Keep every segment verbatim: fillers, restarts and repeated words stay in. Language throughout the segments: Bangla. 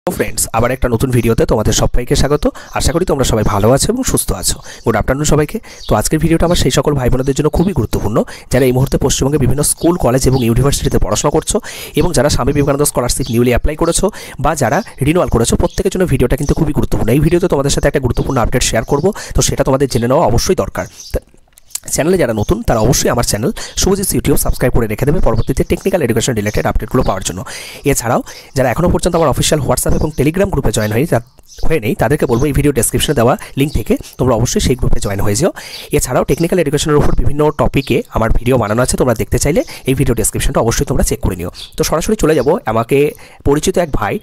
ফ্রেন্ডস, আবার একটা নতুন ভিডিওতে তোমাদের সবাইকে স্বাগত। আশা করি তোমরা সবাই ভালো আছো এবং সুস্থ আছো। গুড আফটারনুন সবাইকে। তো আজকের ভিডিওটা আমার সেই সকল ভাই বোনদের জন্য খুবই গুরুত্বপূর্ণ যারা এই মুহূর্তে পশ্চিমবঙ্গে বিভিন্ন স্কুল, কলেজ এবং ইউনিভার্সিটিতে পড়াশোনা করছো এবং যারা Swami Vivekananda scholarship newly apply করেছো বা যারা রিনিউয়াল করেছো, প্রত্যেকের জন্য ভিডিওটা কিন্তু খুবই গুরুত্বপূর্ণ। এই ভিডিওতে তোমাদের সাথে একটা গুরুত্বপূর্ণ আপডেট শেয়ার করব, তো সেটা তোমাদের জেনে নেওয়া অবশ্যই দরকার। চ্যানেলে যারা নতুন তারা অবশ্যই আমার চ্যানেল শুভজিৎ ইউটিউব সাবস্ক্রাইব করে রেখে দেবে পরবর্তীতে টেকনিক্যাল এডুকেশন রিলেটেড আপডেটগুলো পাওয়ার জন্য। এছাড়াও যারা এখনও পর্যন্ত আমার অফিসিয়াল হোয়াটসঅ্যাপ এবং টেলিগ্রাম গ্রুপে জয়েন হয়নি হয়ে নেই তাদেরকে বলবো এই ভিডিও ডেসক্রিপশনে দেওয়া লিঙ্ক থেকে তোমরা অবশ্যই সেই গ্রুপে জয়েন হয়ে যাও। এছাড়াও টেকনিক্যাল এডুকেশনের উপর বিভিন্ন টপিকে আমার ভিডিও বানানো আছে, তোমরা দেখতে চাইলে এই ভিডিও ডেসক্রিপশনটা অবশ্যই তোমরা চেক করে নিও। তো সরাসরি চলে যাব, আমাকে পরিচিত এক ভাই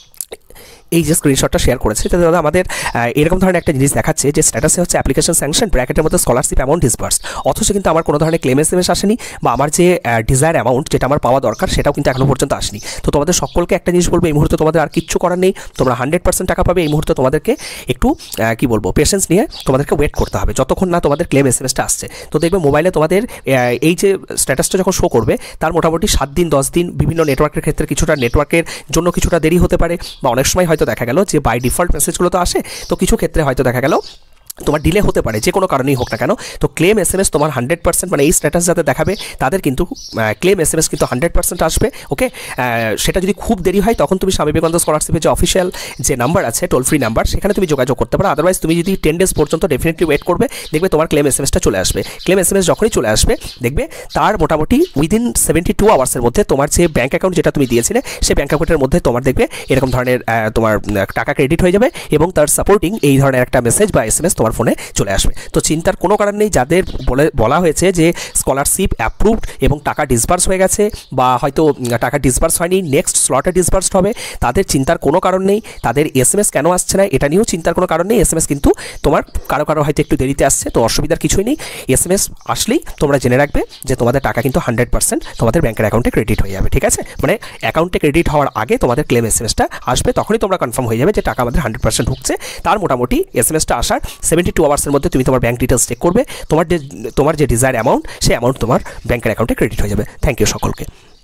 এই যে স্ক্রিনশটটা শেয়ার করেছে, তাতে দাদা আমাদের এরকম ধরনের একটা জিনিস দেখাচ্ছে যে স্ট্যাটাসে হচ্ছে অ্যাপ্লিকেশন স্যাংশন ব্র্যাকেটের মধ্যে স্কলারশিপ অ্যামাউন্ট ডিসবার্স, অথচ কিন্তু আমার কোনো ধরনের ক্লেম এসএমএস আসেনি বা আমার যে ডিজায়ার অ্যামাউন্ট যেটা আমার পাওয়া দরকার সেটাও কিন্তু এখনো পর্যন্ত আসেনি। তো তোমাদের সকলকে একটা জিনিস বলবো, এই মুহূর্তে তোমাদের আর কিচ্ছু করার নেই, তোমরা হান্ড্রেড পার্সেন্ট টাকা পাবে। এই মুহূর্তে তোমাদেরকে একটু কী বলবো পেশেন্স নিয়ে তোমাদেরকে ওয়েট করতে হবে যতক্ষণ না তোমাদের ক্লেম এসএমএসটা আসছে। তো দেখবে মোবাইলে তোমাদের এই যে স্ট্যাটাসটা যখন শো করবে তার মোটামুটি সাত দিন দশ দিন বিভিন্ন নেটওয়ার্কের ক্ষেত্রে কিছুটা নেটওয়ার্কের জন্য কিছুটা দেরি হতে পারে, বা অনেক সময় হয়তো দেখা গেল যে বাই ডিফল্ট মেসেজগুলো তো আসে, তো কিছু ক্ষেত্রে হয়তো দেখা গেল তোমার ডিলে হতে পারে, যে কোনো কারণেই হোক না কেন। তো ক্লেম এস এম এস তোমার হান্ড্রেড পার্সেন্ট মানে এই স্ট্যাটাস যাতে দেখাবে তাদের কিন্তু ক্লেম এস এম এস কিন্তু হান্ড্রেড পার্সেন্ট আসবে। ওকে, সেটা যদি খুব দেরি হয় তখন তুমি স্বামী বিবেকানন্দ স্কলারশিপের যে অফিসিয়াল যে নাম্বার আছে টোল ফ্রি নাম্বার সেখানে তুমি যোগাযোগ করতে পারো। আদারওয়াইজ তুমি যদি টেন ডেজ পর্যন্ত ডেফিনেটলি ওয়েট করবে, দেখবে তোমার ক্লেম এস এম এসটা চলে আসবে। ক্লেম এস এম এস যখনই চলে আসবে দেখবে তার মোটামুটি উইদিন সেভেন্টি টু আওয়ার্সের মধ্যে তোমার যে ব্যাঙ্ক অ্যাকাউন্ট যেটা তুমি দিয়েছিলে সেই ব্যাঙ্ক অ্যাকাউন্টের মধ্যে তোমার দেখবে এরকম ধরনের তোমার টাকা ক্রেডিট হয়ে যাবে এবং তার সাপোর্টিং এই ধরনের একটা মেসেজ বা এস এম এস তোমার ফোনে চলে আসবে। তো চিন্তার কোনো কারণ নেই, যাদের বলে বলা হয়েছে যে স্কলারশিপ অ্যাপ্রুভড এবং টাকা ডিসবার্স হয়ে গেছে বা হয়তো টাকা ডিসবার্স হয়নি, নেক্সট স্লটে ডিসবার্সড হবে, তাদের চিন্তার কোনো কারণ নেই। তাদের এস এম এস কেন আসছে না এটা নিয়েও চিন্তার কোনো কারণ নেই। এস এম এস কিন্তু তোমার কারো কারো হয়তো একটু দেরিতে আসছে, তো অসুবিধার কিছুই নেই। এস এম এস আসলেই তোমরা জেনে রাখবে যে তোমাদের টাকা কিন্তু হান্ড্রেড পার্সেন্ট তোমাদের ব্যাঙ্কের অ্যাকাউন্টে ক্রেডিট হয়ে যাবে। ঠিক আছে, মানে অ্যাকাউন্টে ক্রেডিট হওয়ার আগে তোমাদের ক্লেম এস এম এসটা আসবে, তখনই তোমরা কনফার্ম হয়ে যাবে যে টাকা আমাদের হান্ড্রেড পার্সেন্ট ঢুকছে। তার মোটামুটি এস এম এসটা আসার সেভেন্টি টু আওয়ার্সের মধ্যে তুমি তোমার ব্যাঙ্ক ডিটেলস চেক করবে, তোমার যে তোমার যে ডিজায়ার অ্যামাউন্ট সেই অ্যামাউন্ট তোমার ব্যাঙ্কের অ্যাকাউন্টে ক্রেডিট হয়ে যাবে। থ্যাংক ইউ সকলকে।